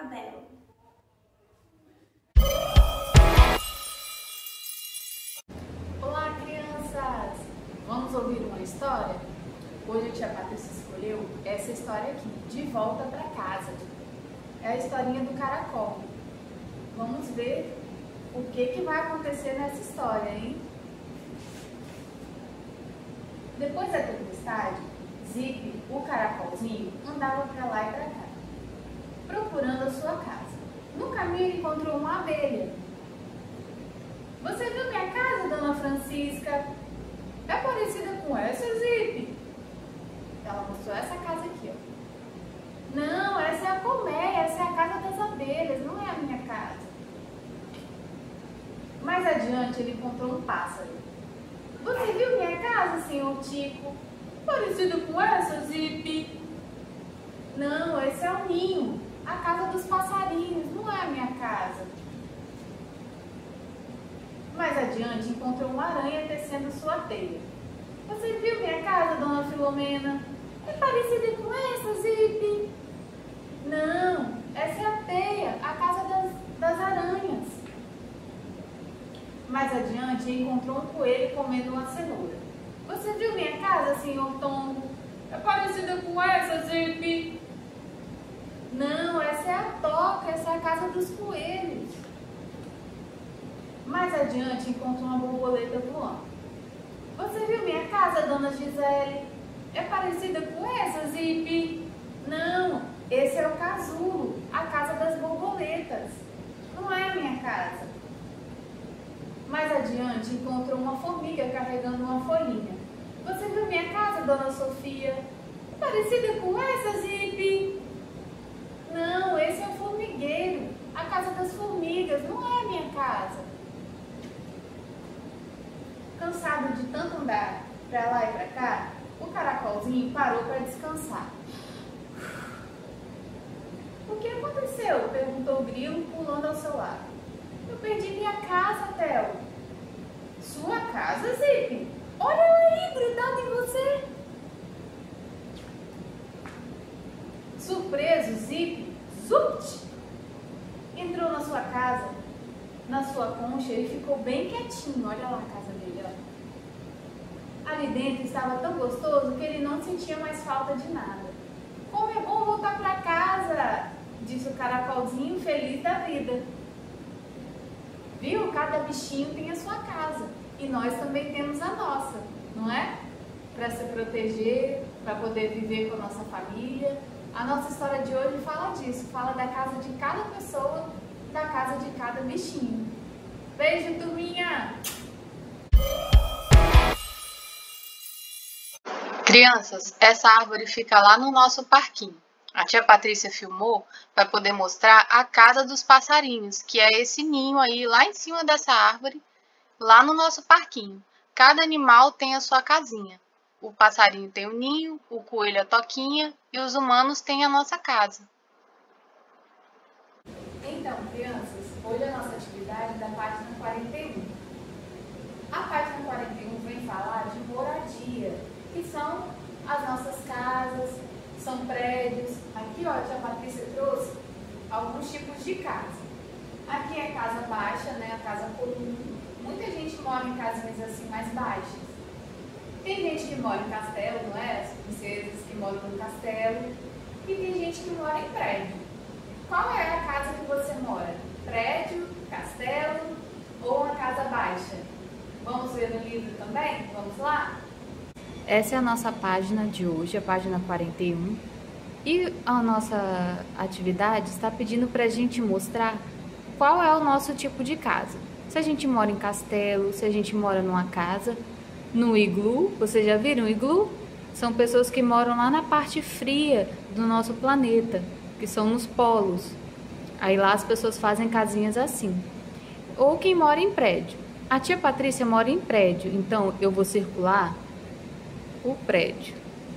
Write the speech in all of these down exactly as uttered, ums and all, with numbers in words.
Abel. Olá, crianças! Vamos ouvir uma história? Hoje a tia Patrícia escolheu essa história aqui, De Volta para Casa. É a historinha do caracol. Vamos ver o que, que vai acontecer nessa história, hein? Depois da tempestade, Zip, o caracolzinho, andava para lá e para cá, procurando a sua casa. No caminho ele encontrou uma abelha. Você viu minha casa, dona Francisca? É parecida com essa, Zip? Ela mostrou essa casa aqui, ó. Não, essa é a colmeia, essa é a casa das abelhas, não é a minha casa. Mais adiante ele encontrou um pássaro. Você viu minha casa, senhor Tico? Parecido com essa, Zip? Não, esse é o ninho, a casa dos passarinhos, não é a minha casa. Mais adiante encontrou uma aranha tecendo sua teia. Você viu minha casa, dona Filomena? É parecida com essa, Zip? Não, essa é a teia, a casa das, das aranhas. Mais adiante encontrou um coelho comendo uma cenoura. Você viu minha casa, senhor Tombo? É parecida com essa, Zip? Não, essa é a toca, essa é a casa dos coelhos. Mais adiante encontrou uma borboleta voando. Você viu minha casa, dona Gisele? É parecida com essa, Zip? Não, esse é o casulo, a casa das borboletas. Não é a minha casa. Mais adiante encontrou uma formiga carregando uma folhinha. Você viu minha casa, dona Sofia? É parecida com essa, Zip? Não, esse é o formigueiro, a casa das formigas, não é a minha casa. Cansado de tanto andar para lá e para cá, o caracolzinho parou para descansar. O que aconteceu? Perguntou o grilo, pulando ao seu lado. Eu perdi minha casa, Theo. Sua casa, Zip? Olha ela aí, grudada em você. Surpreso, Zip, zupt, entrou na sua casa, na sua concha e ficou bem quietinho. Olha lá a casa dele, ó. Ali dentro estava tão gostoso que ele não sentia mais falta de nada. Como é bom voltar para casa, disse o caracolzinho feliz da vida. Viu? Cada bichinho tem a sua casa e nós também temos a nossa, não é? Para se proteger, para poder viver com a nossa família. A nossa história de hoje fala disso, fala da casa de cada pessoa, da casa de cada bichinho. Beijo, turminha! Crianças, essa árvore fica lá no nosso parquinho. A tia Patrícia filmou para poder mostrar a casa dos passarinhos, que é esse ninho aí lá em cima dessa árvore, lá no nosso parquinho. Cada animal tem a sua casinha. O passarinho tem o ninho, o coelho a toquinha e os humanos têm a nossa casa. Então, crianças, hoje a nossa atividade é da página quarenta e um. A página quarenta e um vem falar de moradia, que são as nossas casas, são prédios. Aqui, ó, a tia Patrícia trouxe alguns tipos de casa. Aqui é a casa baixa, né, a casa comum. Muita gente mora em casinhas assim mais baixas. Tem gente que mora em castelo, não é? As princesas que moram no castelo. E tem gente que mora em prédio. Qual é a casa que você mora? Prédio, castelo ou uma casa baixa? Vamos ver no livro também? Vamos lá? Essa é a nossa página de hoje, a página quarenta e um. E a nossa atividade está pedindo para a gente mostrar qual é o nosso tipo de casa. Se a gente mora em castelo, se a gente mora numa casa, no iglu. Vocês já viram o iglu? São pessoas que moram lá na parte fria do nosso planeta, que são nos polos. Aí lá as pessoas fazem casinhas assim. Ou quem mora em prédio. A tia Patrícia mora em prédio, então eu vou circular o prédio.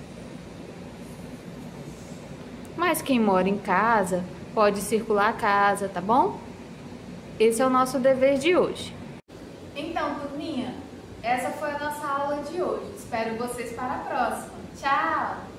Mas quem mora em casa pode circular a casa, tá bom? Esse é o nosso dever de hoje. Então, turminha, essa foi a nossa aula de hoje. Espero vocês para a próxima. Tchau!